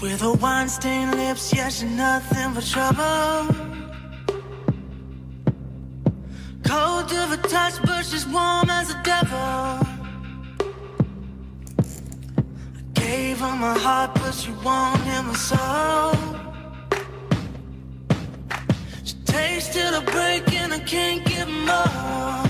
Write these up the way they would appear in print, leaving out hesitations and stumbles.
With her wine-stained lips, yeah, she's nothing but trouble. Cold to the touch, but she's warm as a devil. I gave her my heart, but she wanted my soul. She tasted a break and I can't get more.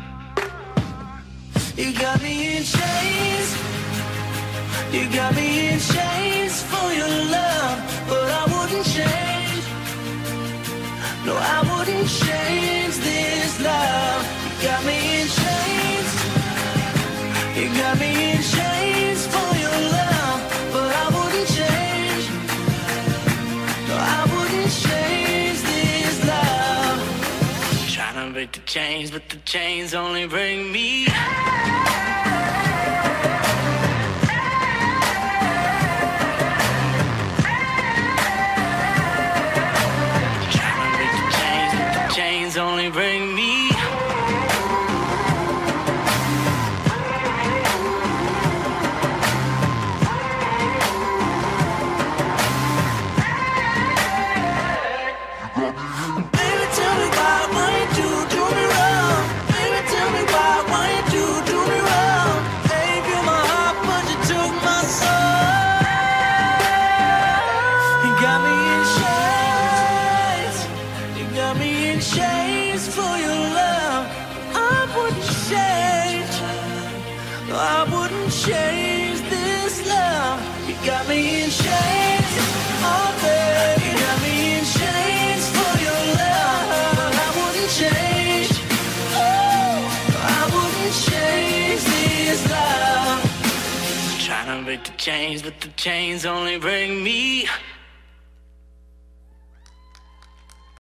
You got me in chains. You got me in chains for your love, but I wouldn't change. No, I wouldn't change this love. You got me in chains. You got me in chains for your love, but I wouldn't change. No, I wouldn't change this love. Trying to break the chains, but the chains only bring me. Only bring me. Baby, tell me why you do me wrong? Baby, tell me why you do me wrong? Gave you my heart, but you took my soul. You got me in chains. You got me in chains for your love. I wouldn't change. No, I wouldn't change this love. You got me in chains. Oh, baby, you got me in chains for your love. I wouldn't change. Oh, I wouldn't change this love. Trying to break the chains, but the chains only bring me.